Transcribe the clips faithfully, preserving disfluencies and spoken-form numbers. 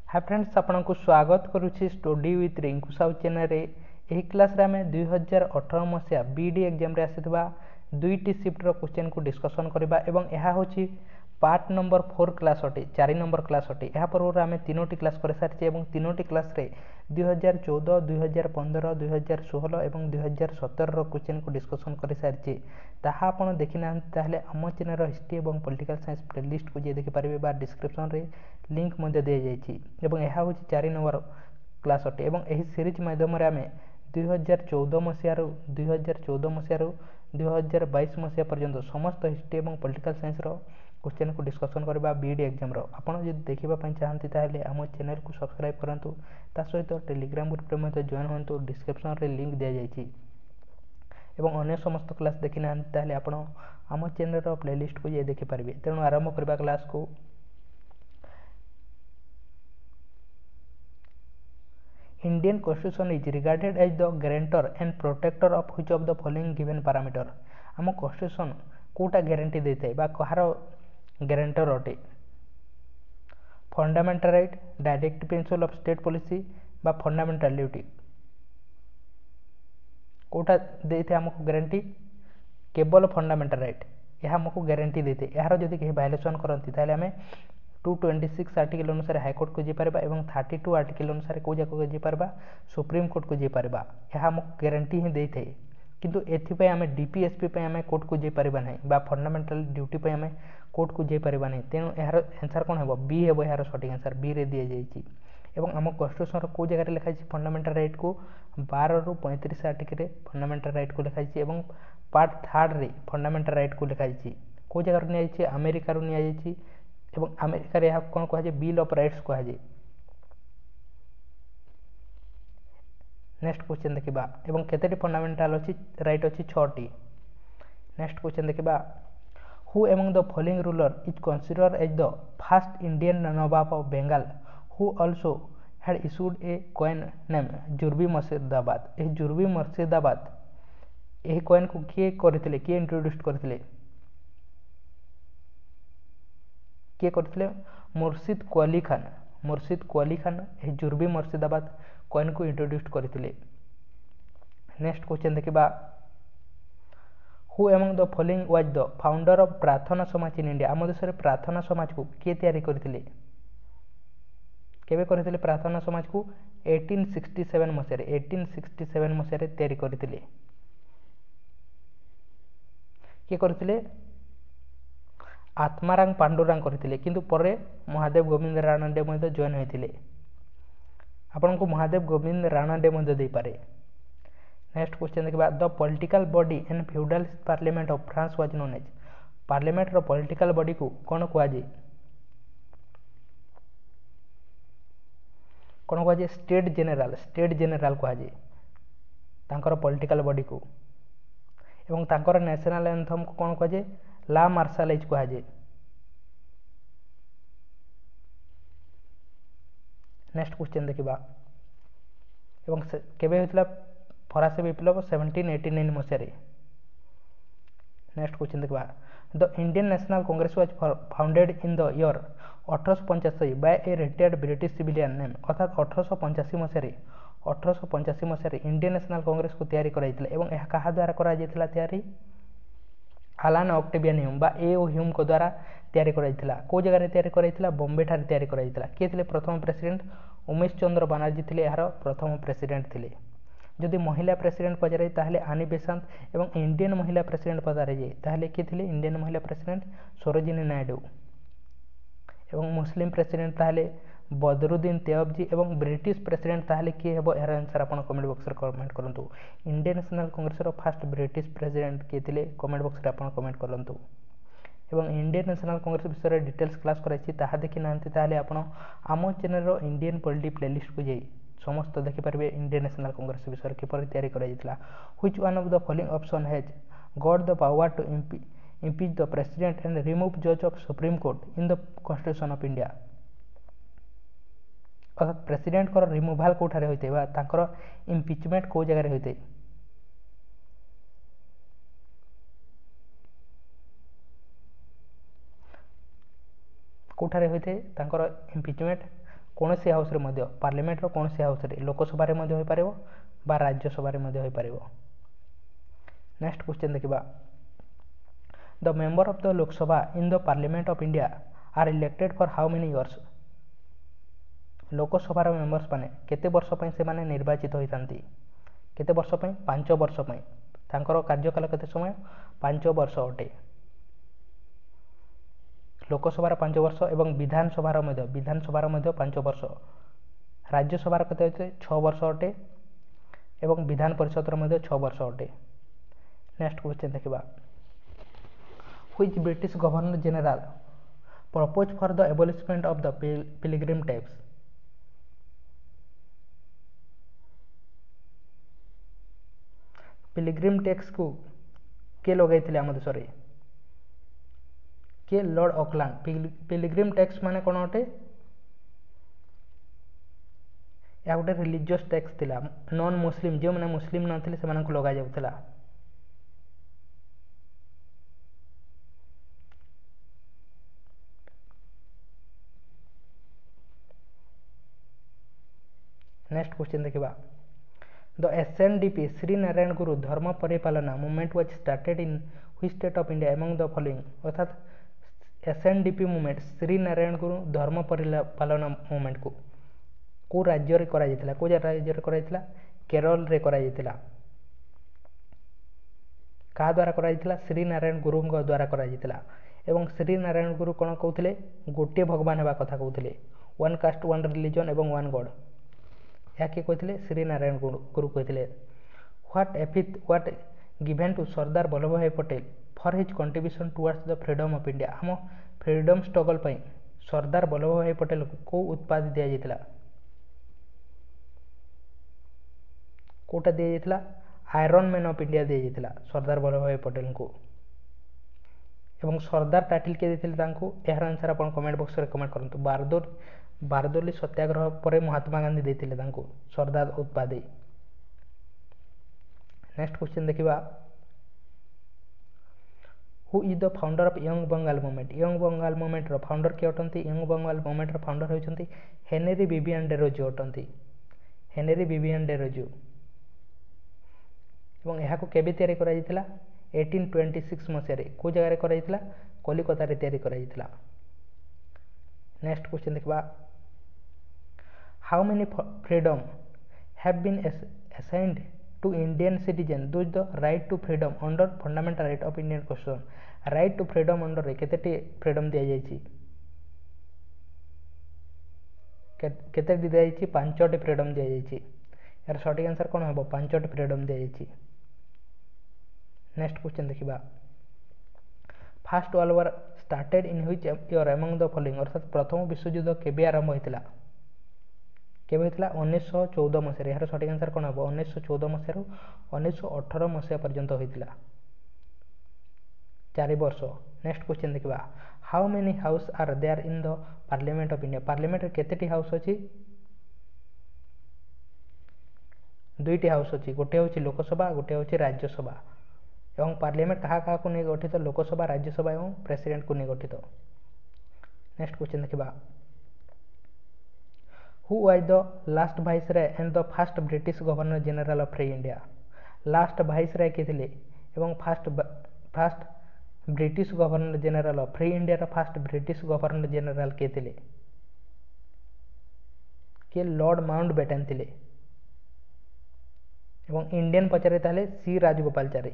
Hi friends, आपन को स्वागत करुछि study with Rinku Sahu channel रे। एही क्लास रे हमें दुई हजार अठारह मसिया बीडी एग्जाम रे आसीथिबा दुईटी शिफ्ट रो क्वेश्चन को डिस्कशन करबा एवं एहा होछि पार्ट नंबर फोर क्लास अटे चार नंबर क्लास अटे। एहा पूर्व आम तीनोटी क्लास कर सारी एवं तीनोटी क्लास रे दुई हजार चौदह दुई हजार पंद्रह दुई हजार षोहल एवं दुई हजार सतर रो क्वेश्चन को डिस्कशन कर सारी ताहा आपण देखि ना ताहले आम चैनल हिस्ट्री एवं पॉलिटिकल साइंस प्लेलिस्ट को जे देखि पारिबे बा डिस्क्रिप्शन रे लिंक मध्य दिया जाइछि एवं एहा होछि चार नंबर क्लास अटे। एवं एही सीरीज माध्यम रे आमे दुई हजार चौदह मसिया रो दुई हजार चौदह मसिया रो दुई हजार बाईस मसिया पर्यंत समस्त हिस्ट्री एवं पॉलिटिकल साइंस रो क्वेश्चन को डिस्कशन करबा बीडी एग्जाम रो। आपण जदि देखिबा पई चाहंती ताहले आम चैनल को सब्सक्राइब करंतु, ता सहित टेलीग्राम ग्रुप रे मध्य जॉइन होंतु। डिस्क्रिप्शन रे लिंक दिया जाइछि एवं अन्य समस्त क्लास देखि ना ताहले आपण आम चैनल रो प्लेलिस्ट को जे देखि पारिबे। तेणु आरंभ करबा क्लास को। Indian Constitution is regarded as the guarantor and protector of which of the following given parameter? आम कन्स्टिट्यूशन कोटा ग्यारंटी देता है बा कहार ग्यारंटर अटे? Fundamental right, direct principle of state policy बा फंडामेंटल ड्यूटी कोटा देते आमको ग्यारंटी? केवल फंडामेंटल राइट यह आमको ग्यारंटी देते। यार जदि कहीं वायलेसन करती ताहले आमे टू ट्वेंटी सिक्स आर्टिकल अनुसार हाईकोर्ट को जापर और थर्टी टू आर्टिकल अनुसार कौ जाक जापर सुप्रीम कोर्ट को जापर। यह आमको ग्यारंटी ही देते किंतु एथि आम डीपीएसपी आम कोर्ट को जापर ना बा फंडामेंटल ड्यूटी आम कोर्ट को जापर ना। तेणु यार आंसर कौन है? बी है यार सठिक आंसर बी रे दि जाइए। एवं आम कन्स्टिट्यूशन कौ जगह लिखाई फंडामेंटल राइट को बार रु पैंतीस आर्टिकल फंडामेंटल राइट को लिखाई और पार्ट थर्ड रे फंडामेंटल राइट को लिखाई कौ जगह नि अमेरिका रू नि एवं अमेरिका रे कौन कहुए? बिल ऑफ राइट्स कहुए। नेक्स्ट क्वेश्चन देखिबा एवं केतेटी फंडामेंटल अछि राइट अछि छटी। नेक्स्ट क्वेश्चन देखिबा who among the following ruler is considered as the first Indian Nawab of Bengal who also had issued a coin name Zurbi Murshidabad. A Zurbi Murshidabad एही कॉइन को किए करथिले किए इंट्रोड्यूस करथिले? किए करथिले? मुर्शिद क्वाली खान। मुर्शिद क्वाली खान ए जुर्बी मुर्शिदाबाद कॉइन को इंट्रोड्यूस करथिले। नेक्स्ट क्वेश्चन देखिबा who among the following was the founder of Prarthana Samaj in India. आम देश में प्रार्थना समाज को किए तैयारी करथिले? केबे करथिले प्रार्थना समाज को? एटीन सिक्सटी सेवन मसिया एटीन सिक्सटी सेवन मसिया तैयारी करथिले। किए करथिले? आत्माराम पांडुरंग करथिले किंतु परे महादेव गोविंद राणाडे मध्य जॉइन होइथिले। आपन को महादेव गोविंद राणाडे मध्य दे पारे। नेक्स्ट क्वेश्चन देखिबा the political body and feudal parliament of France was known as. Parliament रो पॉलिटिकल बॉडी को कोन कुआ जे? कोन कुआ जे? State general. स्टेट जनरल कुआ जे तांकर पॉलिटिकल बॉडी को। एवं तांकर नेशनल एंथम को कोन कुआ जे? ला मार्शलाइज कुआ जे। नेक्स्ट क्वेश्चन देखिबा एवं केबे होइतला फरासी विप्लव सेवेंटीन एटी नाइन मसिया। नेक्स्ट क्वेश्चन देखिबा the Indian National Congress was founded in the year अठारह पचासी by a retired British civilian name. अर्थात अठारह पचासी मसिया अठारह पचासी मसिया इंडियन नेशनल कांग्रेस को तैयारी कराइथिला एवं यह कहा द्वारा करा जायतिला तैयारी? आलान ऑक्टेवियन ह्यूम बा ए ओ ह्यूम को द्वारा तैयारी कराइथिला। कौ जगह तैयारी कराइथिला? बॉम्बे ठारे तैयारी कराइथिला। किए थिले प्रथम प्रेसिडेंट? उमेश चंद्र बनर्जी थिले यार प्रथम प्रेसिडेंट थिले। जदि महिला प्रेसिडेंट पचारे ताहले आनी बेसांत एवं इंडियन महिला प्रेसिडेंट पचारे जाए ताहले किए थिले? इंडियन महिला प्रेसिडेंट सरोजिनी नायडू। एवं मुस्लिम प्रेसिडेंट ताहले बदरुद्दीन तैयबजी एवं ब्रिटिश प्रेसिडेंट ताहले किए हेबो? यार आंसर आपण कमेंट बॉक्स रे कमेंट करंतु। इंडियन नेशनल कांग्रेस रो फर्स्ट ब्रिटिश प्रेसिडेंट किए थिले? कमेंट बॉक्स रे आपण कमेंट करंतु। एवं इंडियन नेशनल कांग्रेस विषय रे डिटेल्स क्लास कराइछि ताहा देखि नांती ताहले आपण आमो चैनल रो इंडियन पॉलिटी प्लेलिस्ट को जाई समस्त देखि पारबे इंडियन नेशनल कांग्रेस विषय किपर तैयारी करा जायतिला। Which one of the following option has got the power to impeach the president and remove judge of supreme court in the constitution of India। अर्थात प्रेसिडेंट को रिमूवाल कोठारे होइते बा तांकर इम्पिचमेंट को जगह रे होइते? कोठारे होइते तांकर इम्पिचमेंट କୌଣସି ହାଉସ୍ରେ ମଧ୍ୟ ପାର୍ଲିମେଣ୍ଟର କୌଣସି ହାଉସ୍ରେ ଲୋକସଭାରେ ମଧ୍ୟ ହୋଇପାରିବ ବା ରାଜ୍ୟସଭାରେ ମଧ୍ୟ ହୋଇପାରିବ। ନେକ୍ସଟ କ୍ୱେଶ୍ଚନ୍ ଦେଖିବା, the member of the Lok Sabha in the parliament of India are elected for how many years? ଲୋକସଭାର ମେମ୍ବର୍ସ ମାନେ କେତେ ବର୍ଷ ପାଇଁ ସେମାନେ ନିର୍ବାଚିତ ହୋଇଥାନ୍ତି? କେତେ ବର୍ଷ ପାଇଁ? ପାଞ୍ଚ ବର୍ଷ ପାଇଁ। ତାଙ୍କର କାର୍ଯ୍ୟକାଳ କେତେ ସମୟ? ପାଞ୍ଚ ବର୍ଷ ଅଟେ। ଲୋକସଭାର ପାଞ୍ଚ ବର୍ଷ ଏବଂ ବିଧାନସଭାର ମଧ୍ୟ ବିଧାନସଭାର ମଧ୍ୟ ପାଞ୍ଚ ବର୍ଷ। ରାଜ୍ୟସଭାର କେତେ ଅଟେ? ଛଅ ବର୍ଷ ଅଟେ ଏବଂ ବିଧାନ ପରିଷଦର ମଧ୍ୟ ଛଅ ବର୍ଷ ଅଟେ। ନେକ୍ସଟ କ୍ୱେଶ୍ଚନ୍ ଦେଖିବା, which British governor general propose for the abolishment of the pilgrim tax? Pilgrim ଟ୍ୟାକ୍ସକୁ କିଏ ଲଗାଇଥିଲେ ଆମ ଦେଶରେ? କିଏ? Lord Auckland. ପିଲଗ୍ରିମ୍ ଟ୍ୟାକ୍ସ ମାନେ କ'ଣ ଅଟେ? ଏହା ଗୋଟେ ରିଲିଜିୟସ୍ ଟ୍ୟାକ୍ସ ଥିଲା। ନନ୍ ମୁସଲିମ୍ ଯେଉଁମାନେ ମୁସଲିମ୍ ନଥିଲେ ସେମାନଙ୍କୁ ଲଗାଯାଉଥିଲା। ନେକ୍ସଟ କ୍ୱେଶ୍ଚନ୍ ଦେଖିବା, the S N D P Shri Narayana Guru Dharma Paripalana movement was started in which state of India among the following? ଅର୍ଥାତ୍ S N D P movement Shri Narayana Guru Dharma Paripalana ମୁଭମେଣ୍ଟକୁ କେଉଁ ରାଜ୍ୟରେ କରାଯାଇଥିଲା? କେଉଁ ରାଜ୍ୟରେ କରାଯାଇଥିଲା? କେରଳରେ କରାଯାଇଥିଲା। କାହା ଦ୍ୱାରା କରାଯାଇଥିଲା? ଶ୍ରୀ ନାରାୟଣ ଗୁରୁଙ୍କ ଦ୍ୱାରା କରାଯାଇଥିଲା। ଏବଂ ଶ୍ରୀ ନାରାୟଣ ଗୁରୁ କ'ଣ କହୁଥିଲେ? ଗୋଟିଏ ଭଗବାନ ହେବା କଥା କହୁଥିଲେ। ୱାନ୍ କାଷ୍ଟ ୱାନ୍ ରିଲିଜନ୍ ଏବଂ ୱାନ୍ ଗଡ୍। ଏହା କିଏ କହିଥିଲେ? ଶ୍ରୀ ନାରାୟଣ ଗୁରୁ କହିଥିଲେ। What epithet was given to Sardar Vallabhbhai Patel for his contribution towards the freedom of India? ଆମ ଫ୍ରିଡମ୍ ଷ୍ଟ୍ରଗଲ୍ ପାଇଁ ସର୍ଦ୍ଦାର ବଲ୍ଲଭଭାଇ ପଟେଲଙ୍କୁ କେଉଁ ଉତ୍ପାଦ ଦିଆଯାଇଥିଲା? କେଉଁଟା ଦିଆଯାଇଥିଲା? ଆଇରନ୍ ମ୍ୟାନ୍ ଅଫ୍ ଇଣ୍ଡିଆ ଦିଆଯାଇଥିଲା ସର୍ଦ୍ଦାର ବଲ୍ଲଭଭାଇ ପଟେଲଙ୍କୁ। ଏବଂ ସର୍ଦ୍ଦାର ଟାଇଟଲ୍ କିଏ ଦେଇଥିଲେ ତାଙ୍କୁ? ଏହାର ଆନ୍ସର୍ ଆପଣ କମେଣ୍ଟ ବକ୍ସରେ କମେଣ୍ଟ କରନ୍ତୁ। ବାରଦୋର ବାରଦୋଲି ସତ୍ୟାଗ୍ରହ ପରେ ମହାତ୍ମା ଗାନ୍ଧୀ ଦେଇଥିଲେ ତାଙ୍କୁ ସର୍ଦ୍ଦାର ଉତ୍ପାଦୀ। ନେକ୍ସଟ କ୍ୱେଶ୍ଚନ୍ ଦେଖିବା, who is the founder of young Bengal movement? Young Bengal ମୁଭମେଣ୍ଟର ଫାଉଣ୍ଡର କିଏ ଅଟନ୍ତି? ୟଙ୍ଗ ବେଙ୍ଗାଲ ମୁଭମେଣ୍ଟର ଫାଉଣ୍ଡର ହେଉଛନ୍ତି ହେନେରୀ ଭିଭିଆନ୍ ଡେରୋଜିଓ ଅଟନ୍ତି। Henry Vivian Derozio. ଏବଂ ଏହାକୁ କେବେ ତିଆରି କରାଯାଇଥିଲା? ଏଇଟିନ୍ ଟ୍ୱେଣ୍ଟି ସିକ୍ସ ମସିହାରେ। କେଉଁ ଜାଗାରେ କରାଯାଇଥିଲା? କଲିକତାରେ ତିଆରି କରାଯାଇଥିଲା। ନେକ୍ସଟ କ୍ୱେଶ୍ଚନ୍ ଦେଖିବା, how many freedom have been assigned to Indian citizen does the right to freedom under fundamental right of Indian constitution? Right to freedom ଅଣ୍ଡରରେ କେତେଟି ଫ୍ରିଡମ୍ ଦିଆଯାଇଛି? କେତେଟି ଦିଆଯାଇଛି? ପାଞ୍ଚଟି ଫ୍ରିଡମ୍ ଦିଆଯାଇଛି। ଏହାର ସଠିକ୍ ଆନ୍ସର୍ କ'ଣ ହେବ? ପାଞ୍ଚଟି ଫ୍ରିଡମ୍ ଦିଆଯାଇଛି। ନେକ୍ସଟ କ୍ୱେଶ୍ଚନ୍ ଦେଖିବା, first world war started in which year among the following? ଅର୍ଥାତ୍ ପ୍ରଥମ ବିଶ୍ୱଯୁଦ୍ଧ କେବେ ଆରମ୍ଭ ହୋଇଥିଲା? କେବେ ହୋଇଥିଲା? ଉଣେଇଶହ ଚଉଦ ମସିହାରେ। ଏହାର ସଠିକ୍ ଆନ୍ସର୍ କ'ଣ ହେବ? ଉଣେଇଶହ ଚଉଦ ମସିହାରୁ ଉଣେଇଶହ ଅଠର ମସିହା ପର୍ଯ୍ୟନ୍ତ ହୋଇଥିଲା। ଚାରି ବର୍ଷ। ନେକ୍ସଟ କ୍ୱେଶ୍ଚନ୍ ଦେଖିବା, how many house are there in the parliament of India? ପାର୍ଲିମେଣ୍ଟରେ କେତେଟି ହାଉସ୍ ଅଛି? ଦୁଇଟି ହାଉସ୍ ଅଛି। ଗୋଟିଏ ହେଉଛି ଲୋକସଭା, ଗୋଟିଏ ହେଉଛି ରାଜ୍ୟସଭା। ଏବଂ ପାର୍ଲିମେଣ୍ଟ କାହା କାହାକୁ ନେଇ ଗଠିତ? ଲୋକସଭା, ରାଜ୍ୟସଭା ଏବଂ ପ୍ରେସିଡେଣ୍ଟକୁ ନେଇ ଗଠିତ। ନେକ୍ସଟ କ୍ୱେଶ୍ଚନ୍ ଦେଖିବା, who was the last viceroy and the first British governor general of free India? Last viceroy କିଏ ଥିଲେ ଏବଂ first first British governor general of free ଇଣ୍ଡିଆର ଫାଷ୍ଟ ବ୍ରିଟିଶ ଗଭର୍ଣ୍ଣର ଜେନେରାଲ କିଏ ଥିଲେ? କିଏ? ଲର୍ଡ ମାଉଣ୍ଟ ବେଟନ୍ ଥିଲେ। ଏବଂ ଇଣ୍ଡିଆନ୍ ପଚାରେ ତାହେଲେ ସି ରାଜଗୋପାଳଚାରୀ।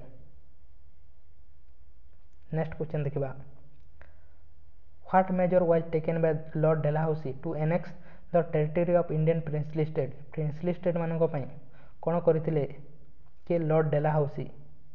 ନେକ୍ସଟ କ୍ୱେଶ୍ଚନ୍ ଦେଖିବା, what measure was taken by Lord Dalhousie to annex the territory of Indian princely state? Princely state ମାନଙ୍କ ପାଇଁ କ'ଣ କରିଥିଲେ? କିଏ? Lord Dalhousie.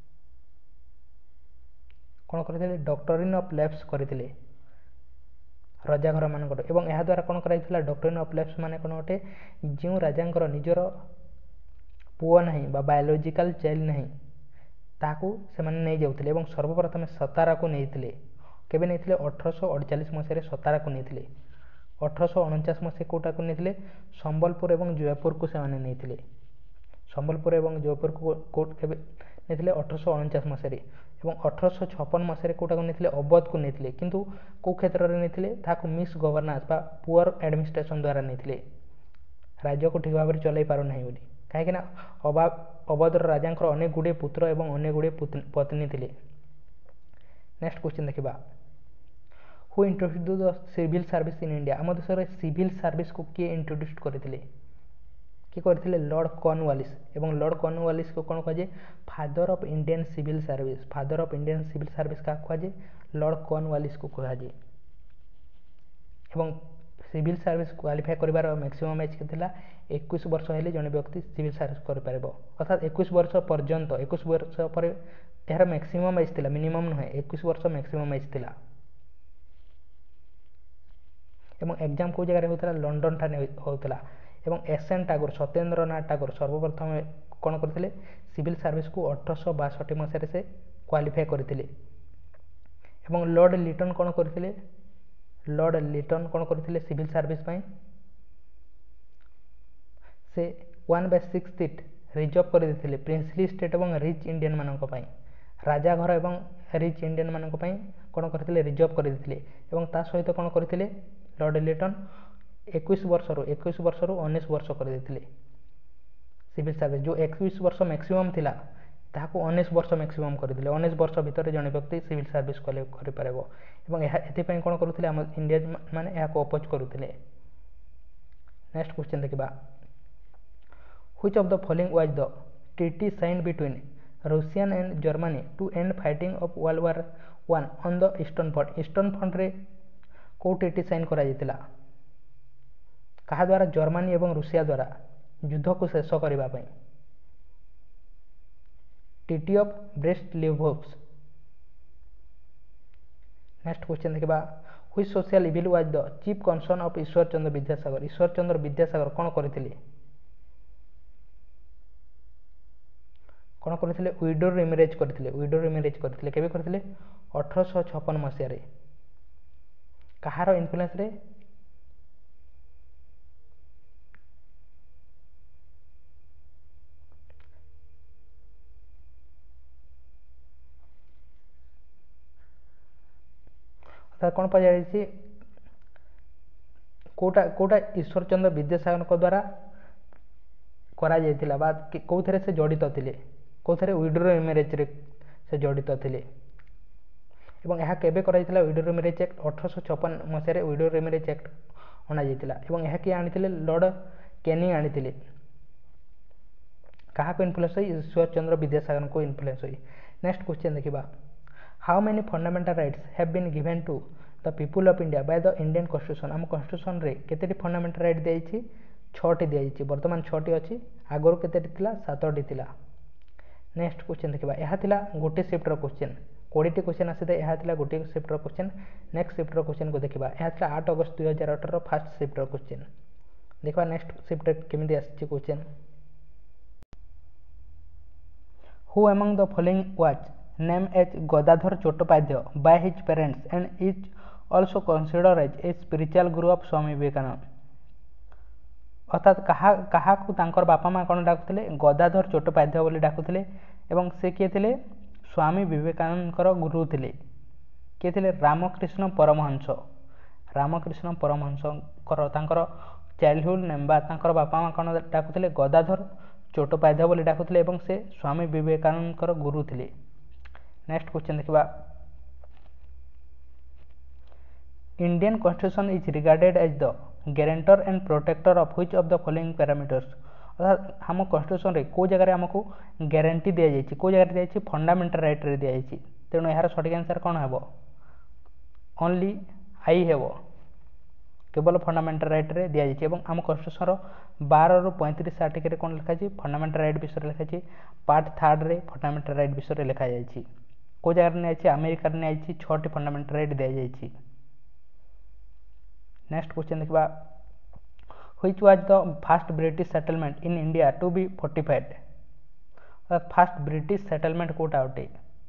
କ'ଣ କରିଥିଲେ? ଡକ୍ଟରିନ୍ ଅଫ୍ ଲେପ୍ସ କରିଥିଲେ ରଜାଘର ମାନଙ୍କର। ଏବଂ ଏହାଦ୍ୱାରା କ'ଣ କରାଯାଇଥିଲା? ଡକ୍ଟରିନ୍ ଅଫ୍ ଲେପ୍ସ ମାନେ କ'ଣ ଅଟେ? ଯେଉଁ ରାଜାଙ୍କର ନିଜର ପୁଅ ନାହିଁ ବା ବାୟୋଲୋଜିକାଲ ଚାଇଲ୍ଡ ନାହିଁ ତାହାକୁ ସେମାନେ ନେଇଯାଉଥିଲେ ଏବଂ ସର୍ବପ୍ରଥମେ ସତାରାକୁ ନେଇଥିଲେ। କେବେ ନେଇଥିଲେ? ଅଠରଶହ ଅଡ଼ଚାଳିଶ ମସିହାରେ ସତାରାକୁ ନେଇଥିଲେ। ଅଠରଶହ ଅଣଚାଶ ମସିହା କେଉଁଟାକୁ ନେଇଥିଲେ? ସମ୍ବଲପୁର ଏବଂ ଜୟପୁରକୁ ସେମାନେ ନେଇଥିଲେ। ସମ୍ବଲପୁର ଏବଂ ଜୟପୁରକୁ କେବେ ନେଇଥିଲେ? ଅଠରଶହ ଅଣଚାଶ ମସିହାରେ। ଏବଂ ଅଠରଶହ ଛପନ ମସିହାରେ କେଉଁଟାକୁ ନେଇଥିଲେ ଅବଧକୁ ନେଇଥିଲେ କିନ୍ତୁ କେଉଁ କ୍ଷେତ୍ରରେ ନେଇଥିଲେ ତାହାକୁ ମିସ୍ ଗଭର୍ନାନ୍ସ ବା ପୁଅର ଆଡ଼ମିନିଷ୍ଟ୍ରେସନ୍ ଦ୍ୱାରା ନେଇଥିଲେ ରାଜ୍ୟକୁ ଠିକ୍ ଭାବରେ ଚଲାଇ ପାରୁନାହିଁ ବୋଲି କାହିଁକିନା ଅବା ଅବଧର ରାଜାଙ୍କର ଅନେକ ଗୁଡ଼ିଏ ପୁତ୍ର ଏବଂ ଅନେକ ଗୁଡ଼ିଏ ପତ୍ନୀ ଥିଲେ। ନେକ୍ସଟ କ୍ୱେଶ୍ଚିନ୍ ଦେଖିବା who introduce the civil service in India ଆମ ଦେଶରେ ସିଭିଲ୍ ସର୍ଭିସକୁ କିଏ ଇଣ୍ଟ୍ରୋଡ୍ୟୁସ୍ କରିଥିଲେ କିଏ କରିଥିଲେ ଲର୍ଡ଼ କର୍ଣ୍ଣୱାଲିସ୍ ଏବଂ ଲର୍ଡ଼ କର୍ଣ୍ଣୱାଲିସ୍କୁ କ'ଣ କୁହାଯାଏ father of Indian civil service father of Indian civil service କାହାକୁ କୁହାଯାଏ ଲର୍ଡ଼ କର୍ଣ୍ଣୱାଲିସ୍କୁ କୁହାଯାଏ ଏବଂ ସିଭିଲ୍ ସର୍ଭିସ୍ କ୍ୱାଲିଫାଏ କରିବାର ମ୍ୟାକ୍ସିମମ୍ ଏଜ୍ ଥିଲା ଏକୋଇଶ ବର୍ଷ ହେଲେ ଜଣେ ବ୍ୟକ୍ତି ସିଭିଲ୍ ସର୍ଭିସ୍ କରିପାରିବ ଅର୍ଥାତ୍ ଏକୋଇଶ ବର୍ଷ ପର୍ଯ୍ୟନ୍ତ ଏକୋଇଶ ବର୍ଷ ପରେ ଏହାର ମ୍ୟାକ୍ସିମମ୍ ଏଜ୍ ଥିଲା ମିନିମମ୍ ନୁହେଁ ଏକୋଇଶ ବର୍ଷ ମ୍ୟାକ୍ସିମମ୍ ଏଜ୍ ଥିଲା ଏବଂ ଏକ୍ଜାମ୍ କେଉଁ ଜାଗାରେ ହେଉଥିଲା ଲଣ୍ଡନ ଠାରେ ହେଉଥିଲା ଏବଂ ଏସ୍ ଏନ୍ ଟାଗୋର ସତ୍ୟେନ୍ଦ୍ରନାଥ ଟାଗୋର ସର୍ବପ୍ରଥମେ କ'ଣ କରିଥିଲେ ସିଭିଲ୍ ସର୍ଭିସକୁ ଅଠରଶହ ବାଷଠି ମସିହାରେ ସେ କ୍ୱାଲିଫାଏ କରିଥିଲେ ଏବଂ ଲର୍ଡ଼ ଲିଟନ୍ କ'ଣ କରିଥିଲେ ଲର୍ଡ଼ ଲିଟନ୍ କ'ଣ କରିଥିଲେ ସିଭିଲ୍ ସର୍ଭିସ୍ ପାଇଁ ସେ one by six seat reserve କରିଦେଇଥିଲେ ପ୍ରିନ୍ସଲି ଷ୍ଟେଟ୍ ଏବଂ ରିଚ୍ ଇଣ୍ଡିଆନ୍ ମାନଙ୍କ ପାଇଁ ରାଜା ଘର ଏବଂ ରିଚ୍ ଇଣ୍ଡିଆନ୍ ମାନଙ୍କ ପାଇଁ କ'ଣ କରିଥିଲେ ରିଜର୍ଭ କରିଦେଇଥିଲେ ଏବଂ ତା ସହିତ କ'ଣ କରିଥିଲେ ଲର୍ଡ଼ ଲିଟନ୍ ଏକୋଇଶ ବର୍ଷରୁ ଏକୋଇଶ ବର୍ଷରୁ ଉଣେଇଶ ବର୍ଷ କରିଦେଇଥିଲେ ସିଭିଲ୍ ସର୍ଭିସ୍ ଯେଉଁ ଏକୋଇଶ ବର୍ଷ ମ୍ୟାକ୍ସିମମ୍ ଥିଲା ତାହାକୁ ଉଣେଇଶ ବର୍ଷ ମ୍ୟାକ୍ସିମମ୍ କରିଥିଲେ ଉଣେଇଶ ବର୍ଷ ଭିତରେ ଜଣେ ବ୍ୟକ୍ତି ସିଭିଲ୍ ସର୍ଭିସ୍ କରିପାରିବ ଏବଂ ଏହା ଏଥିପାଇଁ କ'ଣ କରୁଥିଲେ ଆମ ଇଣ୍ଡିଆ ମାନେ ଏହାକୁ ଅପୋଜ କରୁଥିଲେ। ନେକ୍ସଟ କ୍ୱେଶ୍ଚିନ୍ ଦେଖିବା which of the following was the treaty signed between Russia and Germany to end fighting of World War One on the Eastern Front Eastern Front रे को ट्रिटी साइन कराଯାଇଥିଲା କାହା ଦ୍ୱାରା Germany ଏବଂ Russia ଦ୍ୱାରା ଯୁଦ୍ଧକୁ ଶେଷ କରିବା ପାଇଁ treaty of Brest Litovsk. Next question ଦେଖିବା which social evil was the chief concern of ଈଶ୍ୱର ଚନ୍ଦ୍ର ବିଦ୍ୟାସାଗର ଈଶ୍ୱର ଚନ୍ଦ୍ର ବିଦ୍ୟାସାଗର କ'ଣ କରିଥିଲେ କ'ଣ କରିଥିଲେ ୱିଡୋ ରିମ୍ୟାରେଜ୍ କରିଥିଲେ ୱିଡୋ ରିମ୍ୟାରେଜ୍ କରିଥିଲେ କେବେ କରିଥିଲେ ଅଠରଶହ ଛପନ ମସିହାରେ କାହାର ଇନଫ୍ଲୁଏନ୍ସରେ ଅର୍ଥାତ୍ କ'ଣ ପଚାରିଛି କେଉଁଟା କେଉଁଟା ଈଶ୍ୱର ଚନ୍ଦ୍ର ବିଦ୍ୟାସାଗରଙ୍କ ଦ୍ୱାରା କରାଯାଇଥିଲା ବା କେଉଁଥିରେ ସେ ଜଡ଼ିତ ଥିଲେ କେଉଁଥିରେ ୱିଡୋ ରିମ୍ୟାରେଜ୍ରେ ସେ ଜଡ଼ିତ ଥିଲେ ଏବଂ ଏହା କେବେ କରାଯାଇଥିଲା ୱିଡୋ ରିମ୍ୟାରେଜ୍ ଆକ୍ଟ ଅଠରଶହ ଛପନ ମସିହାରେ ୱିଡୋ ରିମ୍ୟାରେଜ୍ ଆକ୍ଟ ଅଣାଯାଇଥିଲା ଏବଂ ଏହା କିଏ ଆଣିଥିଲେ ଲର୍ଡ଼ କ୍ୟାନିଂ ଆଣିଥିଲେ କାହାକୁ ଇନଫ୍ଲୁଏନ୍ସ ହୋଇ ଈଶ୍ୱର ଚନ୍ଦ୍ର ବିଦ୍ୟାସାଗରଙ୍କୁ ଇନଫ୍ଲୁଏନ୍ସ ହୋଇ। ନେକ୍ସଟ କ୍ୱେଶ୍ଚିନ୍ ଦେଖିବା how many fundamental rights have been given to the people of India by the Indian constitution ଆମ କନଷ୍ଟିଟ୍ୟୁସନରେ କେତେଟି ଫଣ୍ଡାମେଣ୍ଟାଲ ରାଇଟ୍ ଦିଆଯାଇଛି ଛଅଟି ଦିଆଯାଇଛି ବର୍ତ୍ତମାନ ଛଅଟି ଅଛି ଆଗରୁ କେତେଟି ଥିଲା ସାତଟି ଥିଲା। ନେକ୍ସଟ କ୍ୱେଶ୍ଚିନ୍ ଦେଖିବା ଏହା ଥିଲା ଗୋଟିଏ ସିଫ୍ଟର କ୍ୱେଶ୍ଚିନ୍ କୋଡ଼ିଏଟି କ୍ୱେଶ୍ଚିନ୍ ଆସିଥାଏ ଏହା ଥିଲା ଗୋଟିଏ ସିଫ୍ଟର କ୍ୱେଶ୍ଚିନ୍ ନେକ୍ସଟ ସିଫ୍ଟର କ୍ୱେଶ୍ଚିନ୍କୁ ଦେଖିବା ଏହା ଥିଲା ଆଠ ଅଗଷ୍ଟ ଦୁଇ ହଜାର ଅଠରର ଫାଷ୍ଟ ସିଫ୍ଟର କ୍ୱେଶ୍ଚିନ୍ ଦେଖିବା ନେକ୍ସଟ ସିଫ୍ଟରେ କେମିତି ଆସିଛି question who among the following was named as Gadadhar Chattopadhyay by his parents and is also considered as a spiritual guru of Swami Vivekananda ଅର୍ଥାତ୍ କାହା କାହାକୁ ତାଙ୍କର ବାପା ମା କ'ଣ ଡାକୁଥିଲେ ଗଦାଧର ଚଟ୍ଟୋପାଧ୍ୟାୟ ବୋଲି ଡାକୁଥିଲେ ଏବଂ ସେ କିଏ ଥିଲେ ସ୍ୱାମୀ ବିବେକାନନ୍ଦଙ୍କର ଗୁରୁ ଥିଲେ କିଏ ଥିଲେ ରାମକୃଷ୍ଣ ପରମହଂସ ରାମକୃଷ୍ଣ ପରମହଂସଙ୍କର ତାଙ୍କର ଚାଇଲ୍ଡହୁଡ୍ ନେମ୍ ବା ତାଙ୍କର ବାପା ମା କ'ଣ ଡାକୁଥିଲେ ଗଦାଧର ଚଟ୍ଟୋପାଧ୍ୟାୟ ବୋଲି ଡାକୁଥିଲେ ଏବଂ ସେ ସ୍ୱାମୀ ବିବେକାନନ୍ଦଙ୍କର ଗୁରୁ ଥିଲେ। ନେକ୍ସଟ କ୍ୱେଶ୍ଚିନ୍ ଦେଖିବା Indian constitution is regarded as the guarantor and protector of which of the following parameters ଅର୍ଥାତ୍ ଆମ କନଷ୍ଟିଟ୍ୟୁସନରେ କେଉଁ ଜାଗାରେ ଆମକୁ ଗ୍ୟାରେଣ୍ଟି ଦିଆଯାଇଛି କେଉଁ ଜାଗାରେ ଦିଆଯାଇଛି ଫଣ୍ଡାମେଣ୍ଟାଲ ରାଇଟ୍ରେ ଦିଆଯାଇଛି ତେଣୁ ଏହାର ସଠିକ୍ ଆନ୍ସର କ'ଣ ହେବ ଓନ୍ଲି ଆଇ ହେବ କେବଳ ଫଣ୍ଡାମେଣ୍ଟାଲ ରାଇଟ୍ରେ ଦିଆଯାଇଛି ଏବଂ ଆମ କନଷ୍ଟିଟ୍ୟୁସନର ବାରରୁ ପଇଁତିରିଶ ଆର୍ଟିକଲରେ କ'ଣ ଲେଖାଯାଇଛି ଫଣ୍ଡାମେଣ୍ଟାଲ ରାଇଟ୍ ବିଷୟରେ ଲେଖାଯାଇଛି ପାର୍ଟ ଥାର୍ଡ଼ରେ ଫଣ୍ଡାମେଣ୍ଟାଲ ରାଇଟ୍ ବିଷୟରେ ଲେଖାଯାଇଛି କେଉଁ ଜାଗାରେ ନିଆଯାଇଛି ଆମେରିକାରେ ନିଆଯାଇଛି ଛଅଟି ଫଣ୍ଡାମେଣ୍ଟାଲ ରାଇଟ୍ ଦିଆଯାଇଛି। ନେକ୍ସଟ କ୍ୱେଶ୍ଚିନ୍ ଦେଖିବା which was the first British settlement in India to be fortified ଅର୍ଥାତ୍ ଫାଷ୍ଟ ବ୍ରିଟିଶ ସେଟଲମେଣ୍ଟ କେଉଁଟା ଅଟେ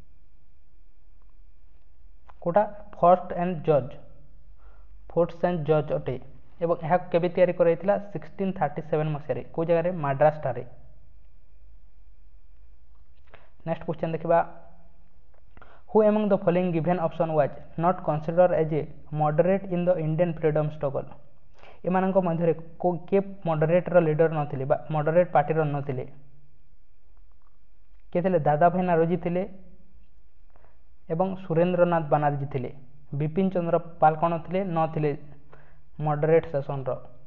କେଉଁଟା fort and George fort saint George ଅଟେ ଏବଂ ଏହାକୁ କେବେ ତିଆରି କରାଯାଇଥିଲା ସିକ୍ସଟିନ୍ ଥାର୍ଟି ସେଭେନ୍ ମସିହାରେ କେଉଁ ଜାଗାରେ ମାଡ୍ରାସ ଠାରେ। ନେକ୍ସଟ କ୍ୱେଶ୍ଚିନ୍ ଦେଖିବା Who among the following given option was not considered as a moderate in the Indian freedom struggle? ଏମାନଙ୍କ ମଧ୍ୟରେ କିଏ ମଡରେଟ୍ର ଲିଡର ନଥିଲେ ବା ମଡରେଟ୍ ପାର୍ଟିର ନଥିଲେ? କିଏ ଥିଲେ? ଦାଦା ଭାଇ ନାରୋଜି ଥିଲେ ଏବଂ ସୁରେନ୍ଦ୍ରନାଥ ବାନାର୍ଜୀ ଥିଲେ। ବିପିନ ଚନ୍ଦ୍ର ପାଲ କ'ଣ ଥିଲେ? ନଥିଲେ ମଡରେଟ୍ ସେସନର।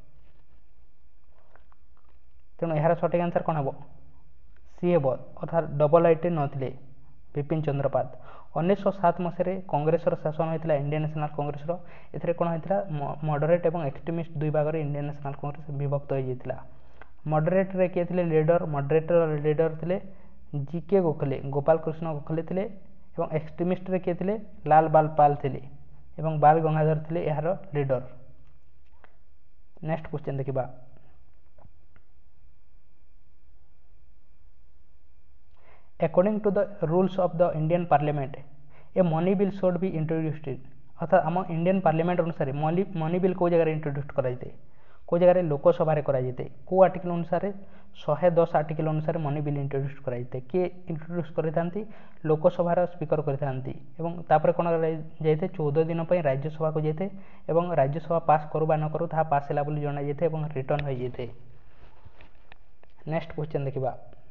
ତେଣୁ ଏହାର ସଠିକ୍ ଆନ୍ସର କ'ଣ ହେବ? ସି ହେବ, ଅର୍ଥାତ୍ ଡବଲ ଆଇଟି ନଥିଲେ ବିପିନ ଚନ୍ଦ୍ର ପାଲ। ଉଣେଇଶହ ସାତ ମସିହାରେ କଂଗ୍ରେସର ଶାସନ ହୋଇଥିଲା ଇଣ୍ଡିଆନ୍ ନ୍ୟାସନାଲ୍ କଂଗ୍ରେସର। ଏଥିରେ କ'ଣ ହୋଇଥିଲା? ମଡରେଟ୍ ଏବଂ ଏକ୍ସଟ୍ରିମିଷ୍ଟ ଦୁଇ ଭାଗରେ ଇଣ୍ଡିଆନ୍ ନ୍ୟାସନାଲ୍ କଂଗ୍ରେସ ବିଭକ୍ତ ହୋଇଯାଇଥିଲା। ମଡରେଟ୍ରେ କିଏ ଥିଲେ ଲିଡର? ମଡରେଟ୍ର ଲିଡର ଥିଲେ ଜି କେ ଗୋଖଲେ, ଗୋପାଳ କୃଷ୍ଣ ଗୋଖଲେ ଥିଲେ। ଏବଂ ଏକ୍ସଟ୍ରିମିଷ୍ଟରେ କିଏ ଥିଲେ? ଲାଲ ବାଲ ପାଲ ଥିଲେ ଏବଂ ବାଲ ଗଙ୍ଗାଧର ଥିଲେ ଏହାର ଲିଡର। ନେକ୍ସଟ କ୍ୱେଶ୍ଚନ୍ ଦେଖିବା। According to the rules of the Indian Parliament, a money bill should be introduced. अर्थात आम इंडियन पार्लियामेंट अनुसार मनी बिल कौ जगह इंट्रोड्यूस कराइए? कौ जगह लोकसभा कराइए? कौ आर्टिकल अनुसार? शहे दस आर्टिकल अनुसार मनी बिल इंट्रोड्यूस कराइए। किए इंट्रोड्यूस करते? लोकसभार स्पीकर करते। कौन जाइए? चौदह दिन पर राज्यसभा को जाइए और राज्यसभा पास करू बा न करू ता पास है जना जाइए और रिटर्न हो जाइए। नेक्स्ट क्वेश्चन देखा।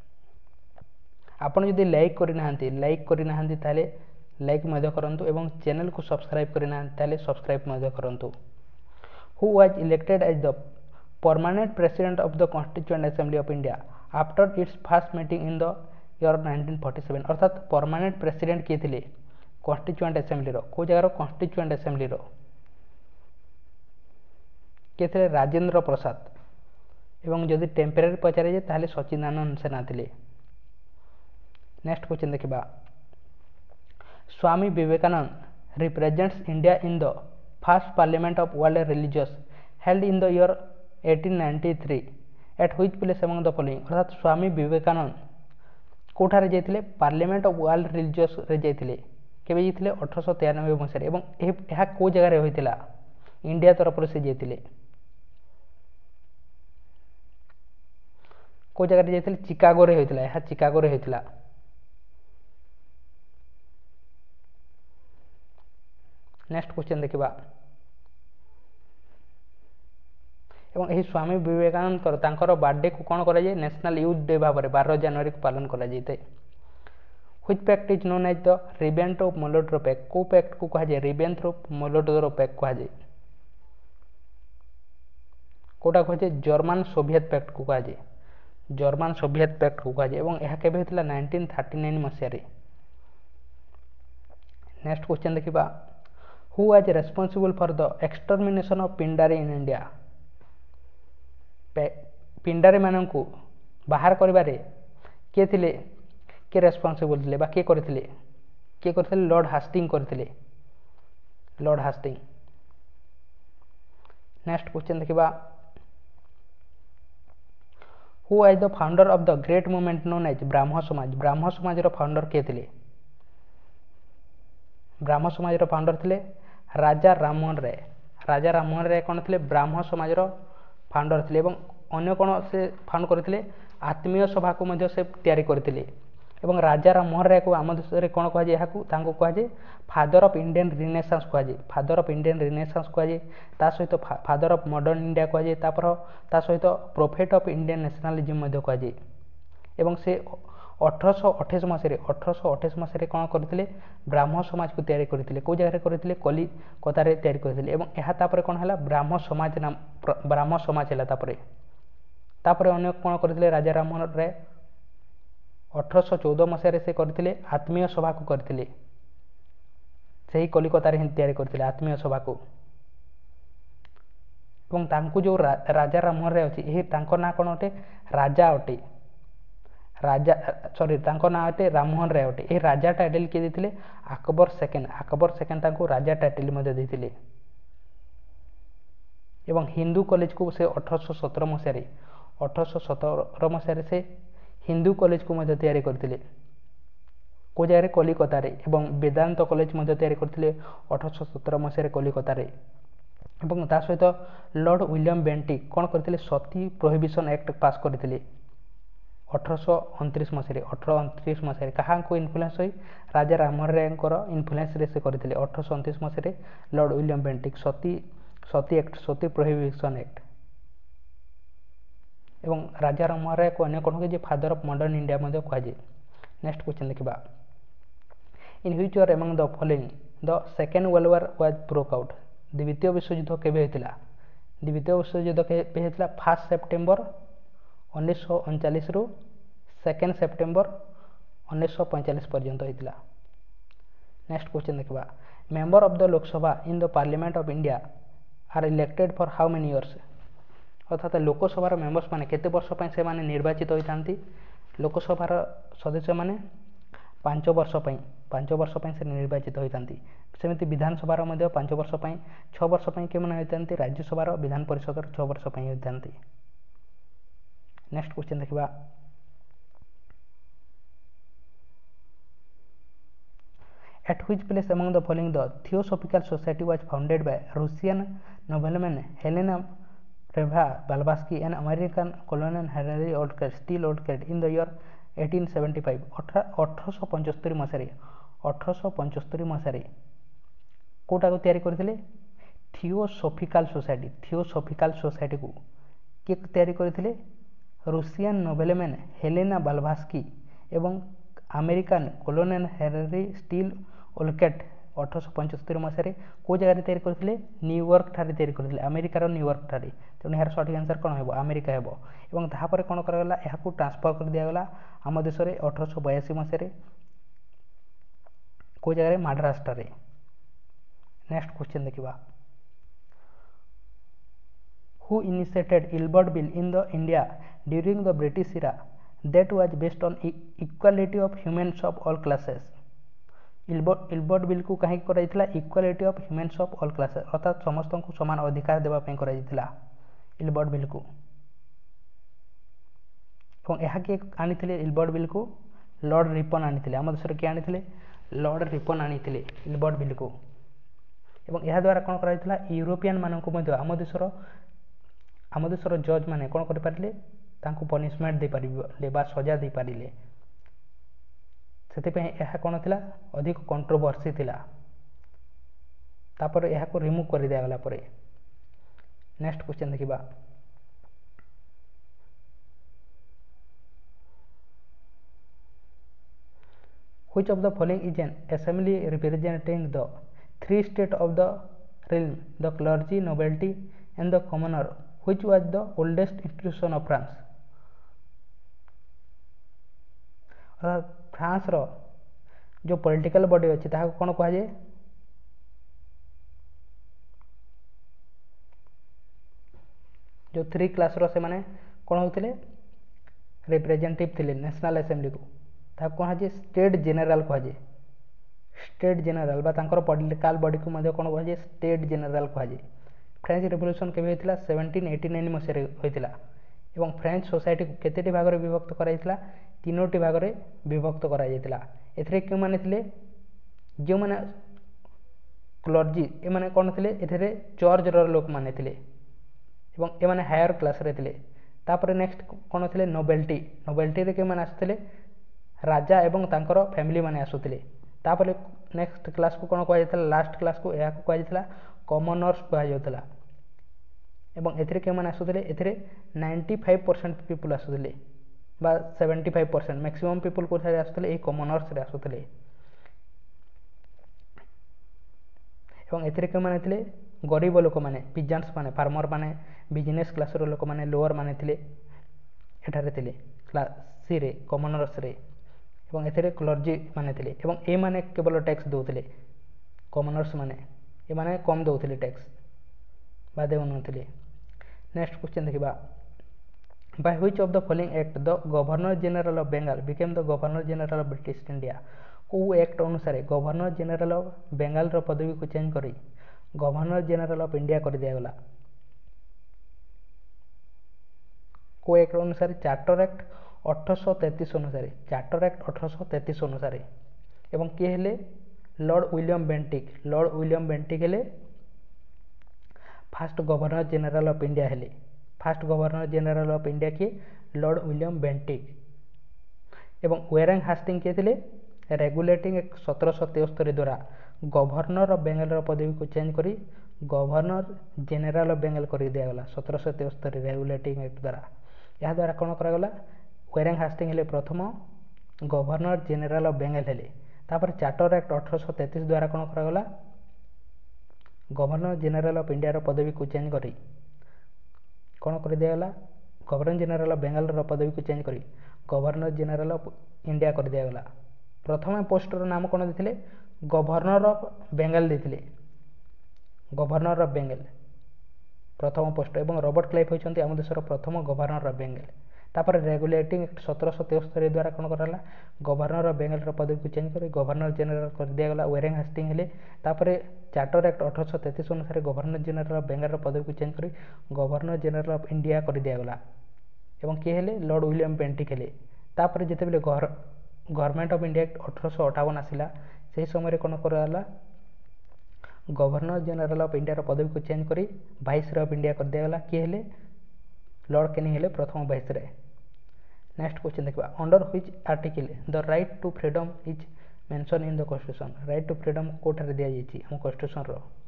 आपन जदि लाइक करना लाइक करना ताले लाइक मध्य करंतु एवं चैनल को सब्सक्राइब करना ताले सब्सक्राइब मध्य करंतु। Who was elected as the permanent president of the constituent assembly of India after its first meeting in the year nineteen forty seven? अर्थात परमानेंट प्रेसिडेंट किए थे कॉन्स्टिट्यूएंट असेंबली रो? को जगार कॉन्स्टिट्यूएंट असेंबली रो? किए थे? राजेंद्र प्रसाद। एवं जदि टेम्परेरी पचारे ताले सच्चिदानंद सेना थे। नेक्स्ट क्वेश्चन देखा। Swami Vivekananda represents India in the first parliament of world religious held in the year eighteen ninety three at which place among the following? अर्थात स्वामी विवेकानंद कोठारे जाइए? पार्लियामेंट ऑफ वर्ल्ड रिलीजियस रे जाइए। केबे जाइए? अठरश तेयानबे मसीह। एवं यह को जगह होइतिला? इंडिया तरफ से जाइए। को जगह जाइए? चिकागो रे होइतिला। यह चिकागो रे होइतिला। नेक्स्ट क्वेश्चन देखा। एवं यही स्वामी विवेकानंद तांकर बर्थडे को कौन करा जाए? नेशनल यूथ डे भाव में बारह जनवरी को पालन करा जाए। Which pact is known as the Ribbentrop Molotov pact? को पैक्ट को कहा जाए? रिबेनट्रोप मोलोटोव पैक्ट कहा जाए। कोटा कहा जाए? जर्मन सोवियत पैक्ट को कहा जाए। जर्मन सोवियत पैक्ट को कहा जाए। एवं यह केबे होइतिला? नाइंटीन थर्टी नाइन मसीह रे। नेक्स्ट क्वेश्चन देखा। Who was responsible for the extermination of Pindari in India? Pindari मानन को बाहर करिबारे के थिले? के रेस्पॉन्सिबल थिले बा के करथिले? के करथिले? लॉर्ड हास्टिंग करथिले। Lord Hastings. नेक्स्ट क्वेश्चन देखा। Who was the founder of the great movement known as Brahmo Samaj? ब्राह्मण समाज रो फाउंडर के थिले? ब्राह्मण समाज रो फाउंडर थिले राजा राममोहन राय। राजा राममोहन राय कौन थे? ब्राह्मण समाज फाउंडर थे। अन्य कौन से फाउंड करते? आत्मीय सभा को मध्य से तैयारी करते। राजा राममोहन राय को आम देश में कौन कह जाए? कहुए फादर ऑफ इंडियन रिनेसांस कहुए। फादर ऑफ इंडियन रिनेसांस कहुए। ता सहित फादर ऑफ मॉडर्न इंडिया कहुए। ता सहित प्रोफेट ऑफ इंडियन नेशनलिज्म कहुए। एवं से अठरश अठाईस मसीह अठरश अठाईस मसीह कौन करते? ब्राह्मण समाज को तैयारी करते। कौ जगह करते? कलिकतार तैयारी करते। यहाँ कौन है? ब्राह्मण समाज नाम ब्राह्मण समाज है। तापर अन्य कौन करते? राजा राममोहन राय अठरश चौदह मसीह से करते आत्मीय सभा को करते। से कलिकतार ही तैयारी करते आत्मीय सभा को। जो रा, राजा राममोहन राय अच्छी यही ना कौन अटे? राजा अटे। राजा सॉरी तांको ना अटे राममोहन राय अटे। यही राजा टाइटल किए देते? अकबर सेकेंड। अकबर सेकेंड तांको राजा टाइटल देते। एवं हिंदू कॉलेज को से अठरश सतर मसीह अठरश सतर मसीह से हिंदू कॉलेज को मध्य तैयारी करते। को जगह? कलिकतार। एवं वेदांत कॉलेज मध्य तैयारी करते अठरश सतर मसीह कलिकतार। एवं ता सहित लॉर्ड विलियम बेंटिक कौन करते? सती प्रोहिबिशन एक्ट पास करते ଅଠରଶହ ଅଣତିରିଶ ମସିହାରେ ଅଠରଶହ ଅଣତିରିଶ ମସିହାରେ କାହାଙ୍କୁ ଇନଫ୍ଲୁଏନ୍ସ ହୋଇ ରାଜା ରାମମୋହନ ରାୟଙ୍କର ଇନଫ୍ଲୁଏନ୍ସରେ ସେ କରିଥିଲେ ଅଠରଶହ ଅଣତିରିଶ ମସିହାରେ ଲର୍ଡ଼ ୱିଲିୟମ୍ ବେଣ୍ଟିକ୍ ସତୀ ସତୀ ଆକ୍ଟ ସତୀ ପ୍ରୋହିବିସନ୍ ଆକ୍ଟ ଏବଂ ରାଜା ରାମମୋହନ ରାୟକୁ ଅନ୍ୟ କ'ଣ ଯେ ଫାଦର ଅଫ୍ ମଡର୍ଣ୍ଣ ଇଣ୍ଡିଆ ମଧ୍ୟ କୁହାଯାଏ। ନେକ୍ସଟ କ୍ୱେଶ୍ଚନ୍ ଦେଖିବା in which year among the following the second world war was broke out ଦ୍ୱିତୀୟ ବିଶ୍ୱଯୁଦ୍ଧ କେବେ ହୋଇଥିଲା ଦ୍ୱିତୀୟ ବିଶ୍ୱଯୁଦ୍ଧ କେବେ ହୋଇଥିଲା ଫାର୍ଷ୍ଟ ସେପ୍ଟେମ୍ବର ଉଣେଇଶହ ଅଣଚାଳିଶରୁ ସେକେଣ୍ଡ ସେପ୍ଟେମ୍ବର ଉଣେଇଶହ ପଇଁଚାଳିଶ ପର୍ଯ୍ୟନ୍ତ ହୋଇଥିଲା। ନେକ୍ସଟ କ୍ୱେଶ୍ଚନ୍ ଦେଖିବା member of the Lok Sabha in the parliament of India are elected for how many years ଅର୍ଥାତ୍ ଲୋକସଭାର ମେମ୍ବର୍ସ ମାନେ କେତେ ବର୍ଷ ପାଇଁ ସେମାନେ ନିର୍ବାଚିତ ହୋଇଥାନ୍ତି ଲୋକସଭାର ସଦସ୍ୟମାନେ ପାଞ୍ଚ ବର୍ଷ ପାଇଁ ପାଞ୍ଚ ବର୍ଷ ପାଇଁ ସେ ନିର୍ବାଚିତ ହୋଇଥାନ୍ତି। ସେମିତି ବିଧାନସଭାର ମଧ୍ୟ ପାଞ୍ଚ ବର୍ଷ ପାଇଁ ଛଅ ବର୍ଷ ପାଇଁ କେଉଁମାନେ ହୋଇଥାନ୍ତି ରାଜ୍ୟସଭାର ବିଧାନ ପରିଷଦର ଛଅ ବର୍ଷ ପାଇଁ ହୋଇଥାନ୍ତି। ନେକ୍ସଟ କ୍ୱେଶ୍ଚନ୍ ଦେଖିବା At which place among the following the Theosophical Society was founded by Russian nobleman Helena Blavatsky and American colonel Henry Olcott still Olcott in the year eighteen seventy-five ଅଠରଶହ ପଞ୍ଚସ୍ତରୀ ମସିହାରେ ଅଠରଶହ ପଞ୍ଚସ୍ତରୀ ମସିହାରେ କେଉଁଟାକୁ ତିଆରି କରିଥିଲେ ଥିଓସୋଫିକାଲ ସୋସାଇଟି ଥିଓସୋଫିକାଲ ସୋସାଇଟିକୁ କିଏ ତିଆରି କରିଥିଲେ ରୁଷିଆନ ନୋବେଲମ୍ୟାନ୍ ହେଲେନା ବ୍ଲାଭାଟ୍ସ୍କି ଏବଂ American colonel Henry Steel Olcott ଅଠରଶହ ପଞ୍ଚସ୍ତରୀ ମସିହାରେ କେଉଁ ଜାଗାରେ ତିଆରି କରିଥିଲେ ନ୍ୟୁୟର୍କ ଠାରେ ତିଆରି କରିଥିଲେ ଆମେରିକାର ନ୍ୟୁୟର୍କ ଠାରେ ତେଣୁ ଏହାର ସଠିକ୍ ଆନ୍ସର କ'ଣ ହେବ ଆମେରିକା ହେବ ଏବଂ ତାହାପରେ କ'ଣ କରାଗଲା ଏହାକୁ ଟ୍ରାନ୍ସଫର କରିଦିଆଗଲା ଆମ ଦେଶରେ ଅଠରଶହ ବୟାଅଶୀ ମସିହାରେ କେଉଁ ଜାଗାରେ ମାଡ୍ରାସ ଠାରେ। ନେକ୍ସଟ କ୍ୱେଶ୍ଚନ୍ ଦେଖିବା who initiated Ilbert Bill in the India during the British era that was based on equality of humans of all classes Ilbert bill को कहीं कराइथिला equality of humans of all classes अर्थात समस्त को समान अधिकार देवा ପାଇଁ कराइथिला इलबर्ट बिल को ଏବଂ ଏହା କିଏ ଆଣିଥିଲେ इलबर्ट बिल को लॉर्ड रिपन ଆଣିଥିଲେ ଆମ ଦେଶରେ କିଏ ଆଣିଥିଲେ ଲର୍ଡ ରିପନ ଆଣିଥିଲେ इलबर्ट बिल को ଏବଂ ଏହା ଦ୍ୱାରା କ'ଣ କରାଯାଇଥିଲା ୟୁରୋପିଆନ ମାନଙ୍କୁ ମଧ୍ୟ ଆମ ଦେଶର ଆମ ଦେଶର ଜଜ୍ ମାନେ କ'ଣ କରିପାରିଲେ ତାଙ୍କୁ ପନିଶମେଣ୍ଟ ଦେଇପାରିଲେ ବା ସଜା ଦେଇପାରିଲେ ସେଥିପାଇଁ ଏହା କ'ଣ ଥିଲା ଅଧିକ କଣ୍ଟ୍ରୋଭର୍ସି ଥିଲା ତାପରେ ଏହାକୁ ରିମୁଭ୍ କରିଦିଆଗଲା ପରେ। ନେକ୍ସଟ କ୍ୱେଶ୍ଚନ୍ ଦେଖିବା which of the following is an assembly representing the three states of the realm the clergy nobility and the commoner which was the oldest institution of France France रो जो political body अच्छी ताहा कौन कह जाए जो three class रो से माने कौन होते रिप्रेजेंटेटिव थे नेशनल असेंबली को ताहा कह जाए स्टेट जेनराल कह जाए स्टेट जेनराल बा तांकर पॉलिटिकल बॉडी को मध्य कौन कह जाए स्टेट जेनराल कह जाए। फ्रेंच रिवोल्यूशन केबे होइतिला सेवेंटीन एटी नाइन मसिहारे होइतिला एवं फ्रेंच सोसाइटी को केतेटी भागरे विभक्त कराइतिला तीनोटी भागरे विभक्त करा जाइतिला एथरे के माने थिले जो माने क्लर्जी ए माने कोन थिले एथरे चर्च रो लोक माने थिले एवं ए माने हायर क्लास रे थिले तापर नेक्स्ट कोन थिले नोबेलिटी नोबेलिटी रे के माने आसथिले राजा एवं तांकर फैमिली माने आसुथिले तापर नेक्स्ट क्लास को कोन कह जाइतिला लास्ट क्लास को एहा को कह जाइतिला कॉमनर्स कह जाइतिला एवं एथरे के माने आसुथिले एथरे नाइंटी फाइव परसेंट पीपल आसुथिले बा seventy five percent maximum people को आसुथिले ए कॉमनर्स रे आसुथिले एवं एथरे के माने थिले गरीब लोक माने पिजेंट्स माने फार्मर माने बिजनेस क्लास रो लोक माने लोअर माने थिले एठारे थिले क्लास सी रे कॉमनर्स रे एवं एथरे क्लर्जी माने थिले एवं ए माने केवल टैक्स दउथिले कॉमनर्स माने ए माने कम दउथिले टैक्स बा देउनथिले। नेक्स्ट क्वेश्चन देखिबा by which of the following act the governor general of Bengal became the governor general of British India को एक्ट अनुसार गवर्नर जनरल ऑफ बेंगाल रो पदवी को चेंज करी गवर्नर जनरल ऑफ इंडिया कर दिया गला को एक्ट अनुसार चार्टर एक्ट अठारह तैंतीस अनुसार चार्टर एक्ट अठारह तैंतीस अनुसार एवं किए हेले Lord William Bentinck Lord William Bentinck हेले first governor general of India हेले first governor general of India किए लॉर्ड विलियम बेंटिक ଏବଂ ୱେରେଂ ହାଷ୍ଟିଂ କିଏ ଥିଲେ? ରେଗୁଲେଟିଂ ଆକ୍ଟ ସତରଶହ ତେସ୍ତରୀ ଦ୍ୱାରା ଗଭର୍ଣ୍ଣର ଅଫ୍ ବେଙ୍ଗଲର ପଦବୀକୁ ଚେଞ୍ଜ କରି ଗଭର୍ଣ୍ଣର ଜେନେରାଲ ଅଫ୍ ବେଙ୍ଗଲ କରି ଦିଆଗଲା ସତରଶହ ତେସ୍ତରୀ ରେଗୁଲେଟିଂ ଆକ୍ଟ ଦ୍ୱାରା। ଏହାଦ୍ୱାରା କ'ଣ କରାଗଲା? ୱେରେଂ ହାଷ୍ଟିଂ ହେଲେ ପ୍ରଥମ ଗଭର୍ଣ୍ଣର ଜେନେରାଲ ଅଫ୍ ବେଙ୍ଗଲ ହେଲେ। ତାପରେ ଚାର୍ଟର ଆକ୍ଟ ଅଠରଶହ ତେତିଶ ଦ୍ୱାରା କ'ଣ କରାଗଲା? ଗଭର୍ଣ୍ଣର ଜେନେରାଲ ଅଫ୍ ଇଣ୍ଡିଆର ପଦବୀକୁ ଚେଞ୍ଜ କରି କ'ଣ କରିଦିଆଗଲା? ଗଭର୍ଣ୍ଣର ଜେନେରାଲ ଅଫ୍ ବେଙ୍ଗଲର ପଦବୀକୁ ଚେଞ୍ଜ କରି ଗଭର୍ଣ୍ଣର ଜେନେରାଲ ଅଫ୍ ଇଣ୍ଡିଆ କରିଦିଆଗଲା। ପ୍ରଥମେ ପୋଷ୍ଟର ନାମ କ'ଣ ଦେଇଥିଲେ? ଗଭର୍ଣ୍ଣର ଅଫ୍ ବେଙ୍ଗଲ ଦେଇଥିଲେ। ଗଭର୍ଣ୍ଣର ଅଫ୍ ବେଙ୍ଗଲ ପ୍ରଥମ ପୋଷ୍ଟ ଏବଂ ରବର୍ଟ କ୍ଲାଇଭ୍ ହେଉଛନ୍ତି ଆମ ଦେଶର ପ୍ରଥମ ଗଭର୍ଣ୍ଣର ଅଫ୍ ବେଙ୍ଗଲ। ତାପରେ ରେଗୁଲେଟିଂ ଆକ୍ଟ ସତରଶହ ତେସ୍ତରୀ ଦ୍ୱାରା କ'ଣ କରାଗଲା? ଗଭର୍ଣ୍ଣର ଅଫ୍ ବେଙ୍ଗଲର ପଦବୀକୁ ଚେଞ୍ଜ କରି ଗଭର୍ଣ୍ଣର ଜେନେରାଲ କରିଦିଆଗଲା। ୱେରେଂ ହାଷ୍ଟିଂ ହେଲେ। ତାପରେ ଚାର୍ଟର ଆକ୍ଟ ଅଠରଶହ ତେତିଶ ଅନୁସାରେ ଗଭର୍ଣ୍ଣର ଜେନେରାଲ ଅଫ୍ ବେଙ୍ଗଲର ପଦବୀକୁ ଚେଞ୍ଜ କରି ଗଭର୍ଣ୍ଣର ଜେନେରାଲ ଅଫ୍ ଇଣ୍ଡିଆ କରିଦିଆଗଲା। ଏବଂ କିଏ ହେଲେ? ଲର୍ଡ ୱିଲିୟମ୍ ବେଣ୍ଟିକ୍ ହେଲେ। ତାପରେ ଯେତେବେଳେ ଗଭର୍ଣ୍ଣମେଣ୍ଟ ଅଫ୍ ଇଣ୍ଡିଆ ଆକ୍ଟ ଅଠରଶହ ଅଠାବନ ଆସିଲା ସେହି ସମୟରେ କ'ଣ କରାଗଲା? ଗଭର୍ଣ୍ଣର ଜେନେରାଲ ଅଫ୍ ଇଣ୍ଡିଆର ପଦବୀକୁ ଚେଞ୍ଜ କରି ଭାଇସରୟ ଅଫ୍ ଇଣ୍ଡିଆ କରିଦିଆଗଲା। କିଏ ହେଲେ? ଲର୍ଡ କ୍ୟାନିଂ ହେଲେ ପ୍ରଥମ ଭାଇସରୟ। ନେକ୍ସଟ କ୍ୱେଶ୍ଚନ୍ ଦେଖିବା। Under which article the right to freedom is mention in the constitution? Right to freedom କେଉଁଠାରେ ଦିଆଯାଇଛି ଆମ କନଷ୍ଟିଟ୍ୟୁସନର?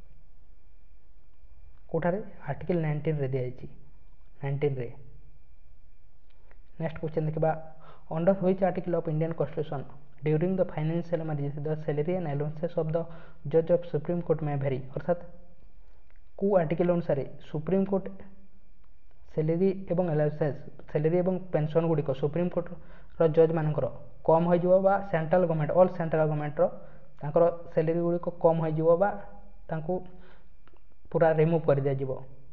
କେଉଁଠାରେ? ଆର୍ଟିକଲ ନାଇଣ୍ଟିନରେ ଦିଆଯାଇଛି। ନାଇଣ୍ଟିନରେ। ନେକ୍ସଟ କ୍ୱେଶ୍ଚନ୍ ଦେଖିବା। Under which article of Indian constitution during the financial emergency the salary and allowances of the ଜଜ୍ of supreme court may vary? ଅର୍ଥାତ୍ କେଉଁ ଆର୍ଟିକଲ ଅନୁସାରେ ସୁପ୍ରିମକୋର୍ଟ ସାଲାରୀ ଏବଂ ଆଲାଉନ୍ସେସ୍ ସାଲାରୀ ଏବଂ ପେନସନ୍ ଗୁଡ଼ିକ ସୁପ୍ରିମକୋର୍ଟର ଜଜ୍ ମାନଙ୍କର କମ୍ ହୋଇଯିବ ବା ସେଣ୍ଟ୍ରାଲ ଗଭର୍ଣ୍ଣମେଣ୍ଟ ଅଲ୍ ସେଣ୍ଟ୍ରାଲ ଗଭର୍ଣ୍ଣମେଣ୍ଟର ତାଙ୍କର ସାଲାରୀ ଗୁଡ଼ିକ କମ୍ ହୋଇଯିବ ବା ତାଙ୍କୁ ପୁରା ରିମୁଭ୍ କରିଦିଆଯିବ।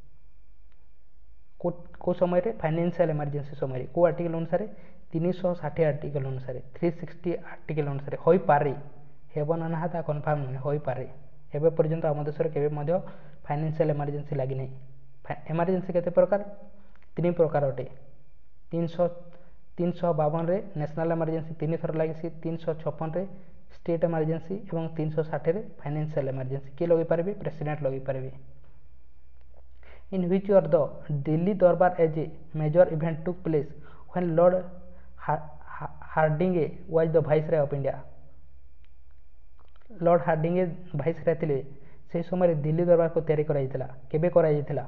କେଉଁ ସମୟରେ? ଫାଇନାନ୍ସିଆଲ ଏମର୍ଜେନ୍ସି ସମୟରେ। କେଉଁ ଆର୍ଟିକଲ ଅନୁସାରେ? ତିନିଶହ ଷାଠିଏ ଆର୍ଟିକଲ ଅନୁସାରେ ଥ୍ରୀ ସିକ୍ସଟି ଆର୍ଟିକଲ ଅନୁସାରେ। ହୋଇପାରେ, ହେବ ନା ନାହିଁ ତାହା କନଫର୍ମ ନୁହେଁ, ହୋଇପାରେ। ଏବେ ପର୍ଯ୍ୟନ୍ତ ଆମ ଦେଶରେ କେବେ ମଧ୍ୟ ଫାଇନାନ୍ସିଆଲ ଏମର୍ଜେନ୍ସି ଲାଗିନାହିଁ। ଏମର୍ଜେନ୍ସି କେତେ ପ୍ରକାର? ତିନି ପ୍ରକାର ଅଟେ। ତିନିଶହ ତିନିଶହ ବାବନରେ ନ୍ୟାସନାଲ ଏମର୍ଜେନ୍ସି ତିନି ଥର ଲାଗିଛି, ତିନିଶହ ଛପନରେ ଷ୍ଟେଟ୍ ଏମର୍ଜେନ୍ସି ଏବଂ ତିନିଶହ ଷାଠିଏରେ ଫାଇନାନ୍ସିଆଲ ଏମର୍ଜେନ୍ସି। କିଏ ଲଗାଇ ପାରିବେ? ପ୍ରେସିଡେଣ୍ଟ ଲଗାଇ ପାରିବେ। In which year the Delhi Darbar as a major event took place when Lord Hardinge was the Viceroy of India? Lord Hardinge viceroy ଥିଲେ ସେହି ସମୟରେ ଦିଲ୍ଲୀ ଦରବାରକୁ ତିଆରି କରାଯାଇଥିଲା। କେବେ କରାଯାଇଥିଲା?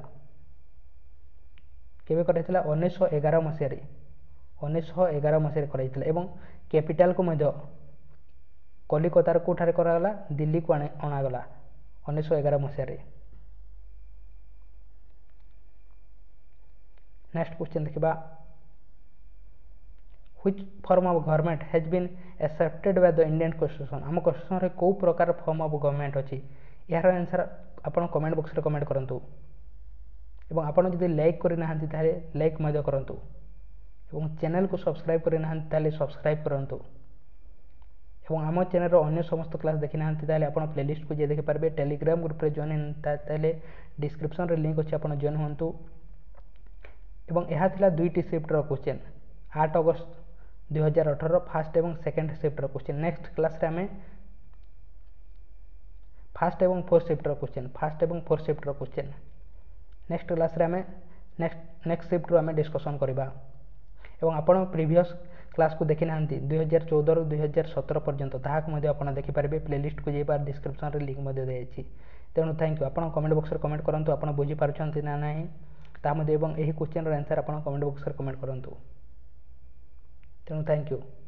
କେବେ କରାଯାଇଥିଲା? ଉଣେଇଶହ ଏଗାର ମସିହାରେ ଉଣେଇଶହ ଏଗାର ମସିହାରେ କରାଯାଇଥିଲା ଏବଂ କ୍ୟାପିଟାଲକୁ ମଧ୍ୟ କଲିକତାର କେଉଁଠାରେ କରାଗଲା? ଦିଲ୍ଲୀକୁ ଅଣାଗଲା ଉଣେଇଶହ ଏଗାର ମସିହାରେ। ନେକ୍ସଟ କ୍ୱେଶ୍ଚନ୍ ଦେଖିବା। which form of government has been accepted by the Indian constitution? ଆମ କନଷ୍ଟିଟ୍ୟୁସନରେ କେଉଁ ପ୍ରକାର ଫର୍ମ ଅଫ୍ ଗଭର୍ଣ୍ଣମେଣ୍ଟ ଅଛି? ଏହାର ଆନ୍ସର ଆପଣ କମେଣ୍ଟ ବକ୍ସରେ କମେଣ୍ଟ କରନ୍ତୁ ଏବଂ ଆପଣ ଯଦି ଲାଇକ୍ କରିନାହାନ୍ତି ତାହେଲେ ଲାଇକ୍ ମଧ୍ୟ କରନ୍ତୁ ଏବଂ ଚ୍ୟାନେଲକୁ ସବସ୍କ୍ରାଇବ୍ କରିନାହାନ୍ତି ତାହେଲେ ସବସ୍କ୍ରାଇବ୍ କରନ୍ତୁ ଏବଂ ଆମ ଚ୍ୟାନେଲର ଅନ୍ୟ ସମସ୍ତ କ୍ଲାସ୍ ଦେଖିନାହାନ୍ତି ତାହେଲେ ଆପଣ ପ୍ଲେଲିଷ୍ଟକୁ ଯାଇ ଦେଖିପାରିବେ। ଟେଲିଗ୍ରାମ ଗ୍ରୁପରେ ଜଏନ୍ ତାହେଲେ ଡିସ୍କ୍ରିପ୍ସନରେ ଲିଙ୍କ୍ ଅଛି, ଆପଣ ଜଏନ୍ ହୁଅନ୍ତୁ। ଏବଂ ଏହା ଥିଲା ଦୁଇଟି ସିଫ୍ଟର କ୍ୱେଶ୍ଚନ୍, ଆଠ ଅଗଷ୍ଟ ଦୁଇ ହଜାର ଅଠର ଫାଷ୍ଟ ଏବଂ ସେକେଣ୍ଡ ସିଫ୍ଟର କ୍ୱେଶ୍ଚନ୍। ନେକ୍ସଟ କ୍ଲାସ୍ରେ ଆମେ ଫାଷ୍ଟ ଏବଂ ଫୋର୍ଥ ସିଫ୍ଟର କ୍ୱେଶ୍ଚନ୍ ଫାଷ୍ଟ ଏବଂ ଫୋର୍ଥ ସିଫ୍ଟର କ୍ୱେଶ୍ଚନ୍ ନେକ୍ସଟ କ୍ଲାସ୍ରେ ଆମେ ନେକ୍ସଟ ନେକ୍ସଟ ସିଫ୍ଟରୁ ଆମେ ଡିସ୍କସନ୍ କରିବା। ଏବଂ ଆପଣ ପ୍ରିଭିୟସ୍ କ୍ଲାସ୍କୁ ଦେଖିନାହାନ୍ତି ଦୁଇ ହଜାର ଚଉଦରୁ ଦୁଇ ହଜାର ସତର ପର୍ଯ୍ୟନ୍ତ ତାହାକୁ ମଧ୍ୟ ଆପଣ ଦେଖିପାରିବେ। ପ୍ଲେଲିଷ୍ଟକୁ ଯିବା ଡିସ୍କ୍ରିପ୍ସନରେ ଲିଙ୍କ୍ ମଧ୍ୟ ଦିଆଯାଇଛି। ତେଣୁ ଥ୍ୟାଙ୍କ ୟୁ। ଆପଣ କମେଣ୍ଟ ବକ୍ସରେ କମେଣ୍ଟ କରନ୍ତୁ ଆପଣ ବୁଝିପାରୁଛନ୍ତି ନା ନାହିଁ ତାହା ମଧ୍ୟ ଏବଂ ଏହି କ୍ୱେଶ୍ଚନର ଆନ୍ସର ଆପଣ କମେଣ୍ଟ ବକ୍ସରେ କମେଣ୍ଟ କରନ୍ତୁ। ତେଣୁ ଥ୍ୟାଙ୍କ ୟୁ।